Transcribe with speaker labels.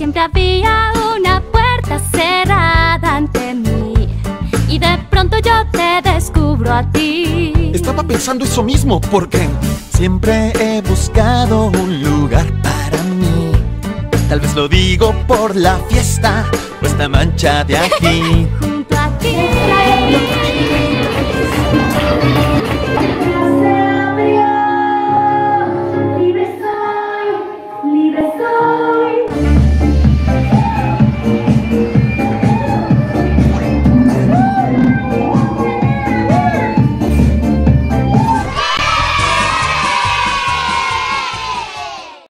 Speaker 1: Siempre había una puerta cerrada ante mí y de pronto yo te descubro a ti.
Speaker 2: Estaba pensando eso mismo, porque siempre he buscado un lugar para mí. Tal vez lo digo por la fiesta o esta mancha de aquí.